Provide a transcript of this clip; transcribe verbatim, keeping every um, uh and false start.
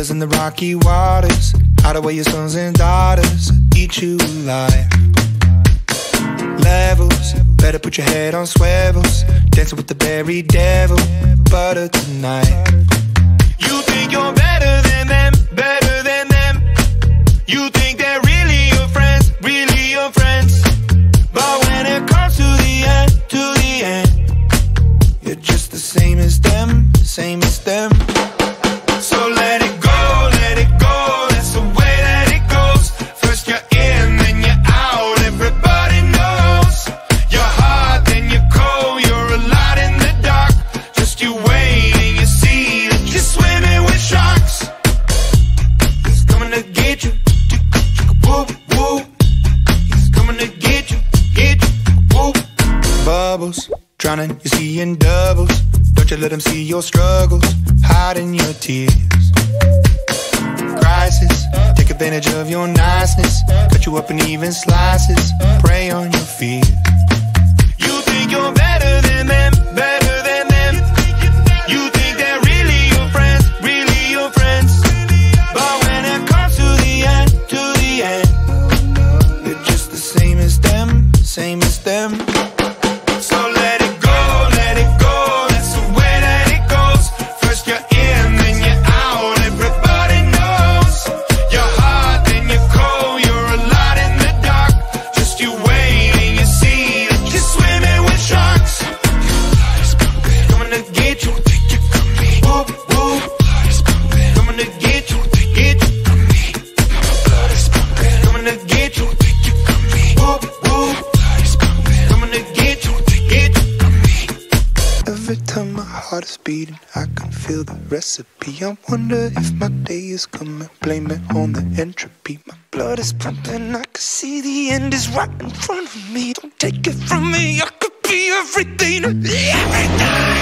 Gorillas in the rocky waters, hide away your sons and daughters, eat you alive. Levels, better put your head on swivels, dancing with the berry devil, butter tonight. You think you're better than them, better than them. You think they're really your friends, really your friends. But when it comes to the end, to the end, you're just the same as them, same as them. So let it go, let it go, that's the way that it goes. First you're in, then you're out, everybody knows. You're hot, then you're cold, you're a lot in the dark. Just you wait and you see that you're swimming with sharks. He's coming to get you, whoop, whoop. He's coming to get you, get you, whoop. Bubbles, drowning, you're seeing doubles. Don't you let them see your struggles, hiding your tears. Crisis, take advantage of your niceness, cut you up in even slices, prey on your fears. You think you're better than them, better than them. You think they're really your friends, really your friends. But when it comes to the end, to the end, you're just the same as them, same as them. So let it go, let it go, that's the way that it goes. First you're in, then you're out, everybody knows. You're hot, then you're cold, you're a lot in the dark. Just you wait and you see that you're swimming with sharks. Coming to get you, whoop, whoop. Coming to get you, get you. Coming to get you, whoop, whoop. Coming to get you, get you. Every time my heart is beating, I can feel the recipe. I wonder if my day is coming, blame it on the entropy. My blood is pumping, I can see the end is right in front of me. Don't take it from me, I could be everything, everything.